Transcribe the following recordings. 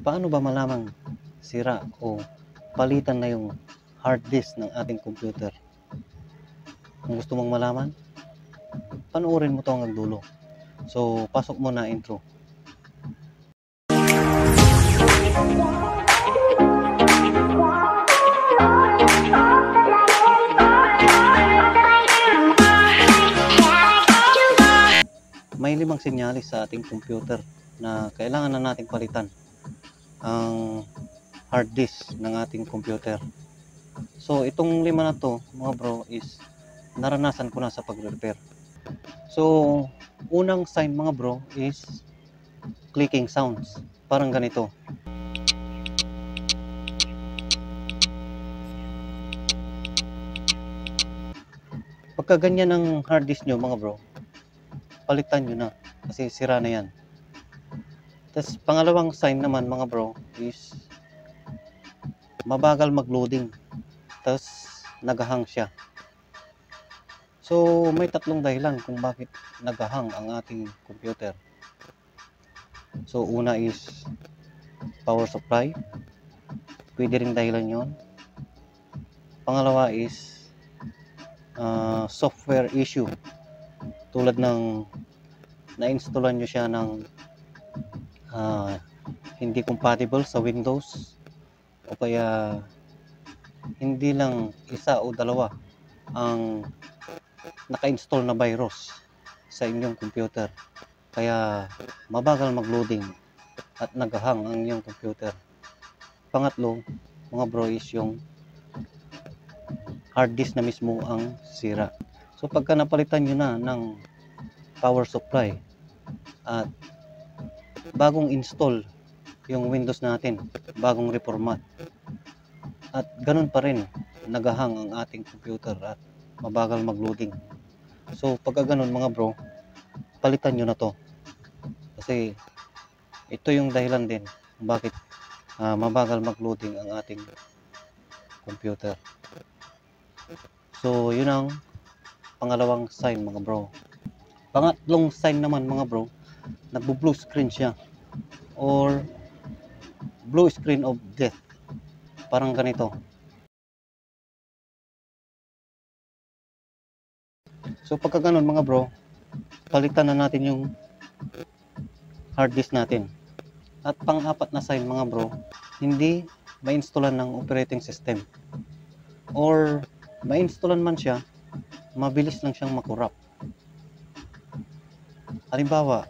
Paano ba malamang sira o palitan na yung hard disk ng ating computer? Kung gusto mong malaman, panoorin mo to hanggang dulo. So, pasok mo na intro. May 5 senyalis sa ating computer na kailangan na nating palitan ang hard disk ng ating computer. So, itong 5 na to, mga bro, is naranasan ko na sa pag-repair. So, unang sign mga bro is clicking sounds. Parang ganito. Pagka ganyan ang hard disk nyo mga bro, palitan nyo na kasi sira na yan. Tapos pangalawang sign naman mga bro is mabagal mag-loading. Tapos nag-hang siya. So may 3 dahilan kung bakit nag-hang ang ating computer. So una is power supply. Pwede ring dahilan yon. Pangalawa is software issue. Tulad ng na-installan nyo siya ng hindi compatible sa Windows, o kaya hindi lang isa o dalawa ang naka-install na virus sa inyong computer, kaya mabagal mag-loading at nag-hang ang inyong computer. Pangatlo mga bro is yung hard disk na mismo ang sira. So pagka napalitan nyo na ng power supply at bagong install yung Windows natin, bagong reformat, at ganun pa rin nag-hang ang ating computer at mabagal mag-loading. So pagka ganun mga bro, palitan nyo na to kasi ito yung dahilan din bakit mabagal mag-loading ang ating computer. So yun ang pangalawang sign mga bro. Pangatlong sign naman mga bro, nagbo-blue screen siya or blue screen of death. Parang ganito. So pagka ganun mga bro, palitan na natin yung hard disk natin. At pang-apat na sign mga bro, hindi ma-installan ng operating system, or ma-installan man siya, mabilis lang siyang makorrupt. Halimbawa,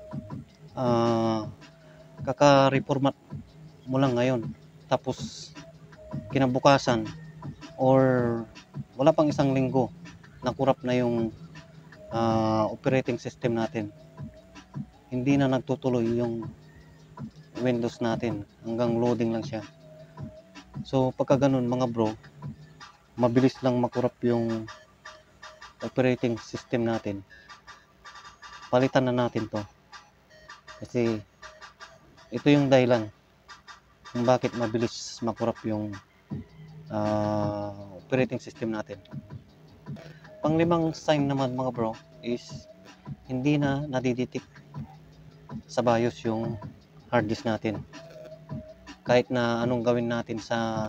kaka-reformat mo lang ngayon, tapos kinabukasan or wala pang 1 linggo, na-corrupt na yung operating system natin. Hindi na nagtutuloy yung Windows natin, hanggang loading lang siya. So pagka ganun mga bro, mabilis lang makorrupt yung operating system natin, palitan na natin to kasi ito yung dahilan kung bakit mabilis makorrupt yung operating system natin. Pang-5 sign naman mga bro is hindi na nadidetect sa BIOS yung hard disk natin. Kahit na anong gawin natin sa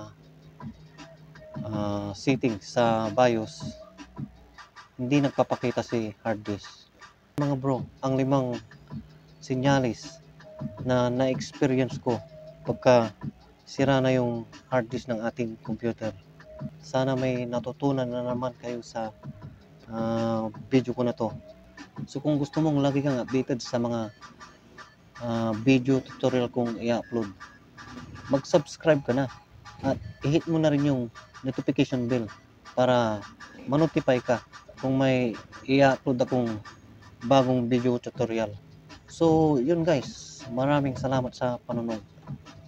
settings sa BIOS, hindi nagpapakita si hard disk. Mga bro, ang 5 senyalis na na-experience ko pagka sira na yung hard disk ng ating computer. Sana may natutunan na naman kayo sa video ko na to. So kung gusto mong lagi kang updated sa mga video tutorial kong i-upload, mag-subscribe ka na at i-hit mo na rin yung notification bell para ma-notify ka kung may i-upload akong bagong video tutorial. So yun guys, maraming salamat sa panonood.